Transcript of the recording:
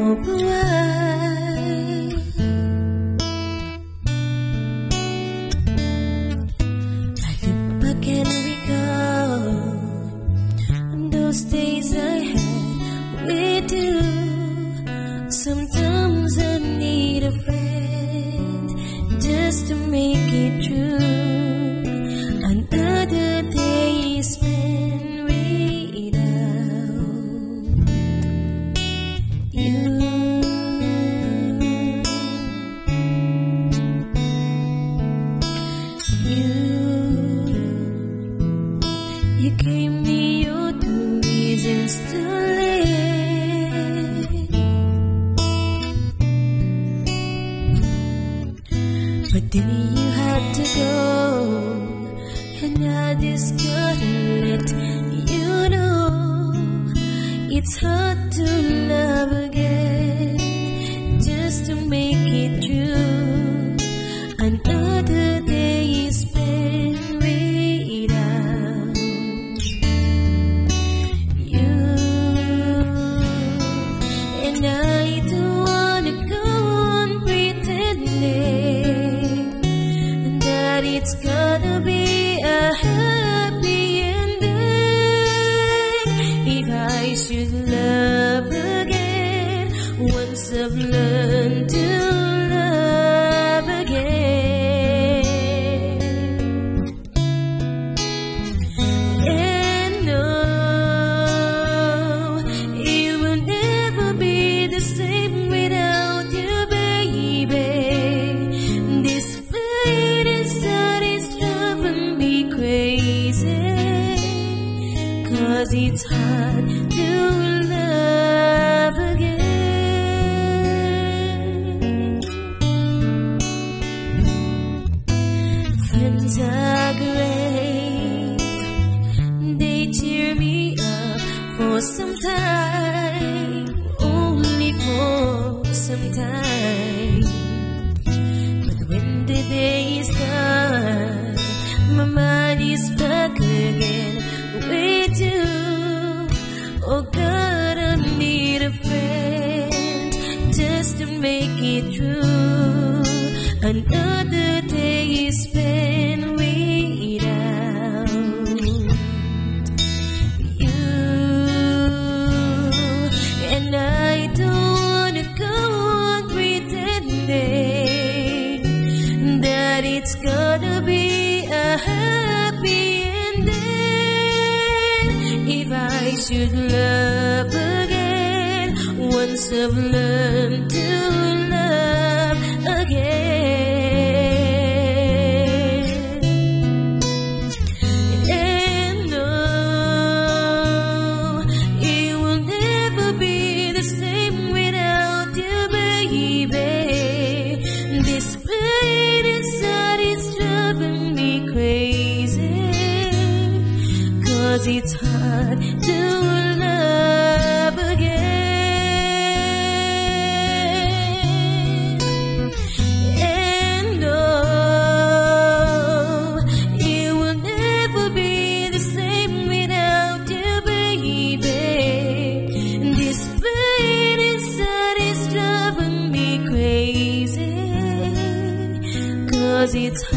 hope away. I look back and recall those days I had with you. Sometimes I need a friend just to make it through. Another day spent without you. You gave me your two reasons to live, but then you had to go, and I just gotta let you know it's hard to love again just to make it through. Another day is spent without you, and I don't wanna go on pretending that it's gonna be a happy ending. If I should love again, once I've learned to love again. And no, it will never be the same without you, baby. This pain inside is driving me crazy, 'cause it's hard to love again. Friends are great, they cheer me up for some time, only for some time. But when the day is done, my mind is back again with you. Oh God, I need a friend just to make it through. Another day is spent without you, and I don't wanna go on pretending that it's gonna be a happy ending. If I should love again, once I've learned to love again. And no, it will never be the same without you, baby. This pain inside is driving me crazy, 'cause it's hard to love again. And no, it will never be the same without you, baby. This pain inside is driving me crazy, 'cause it's hard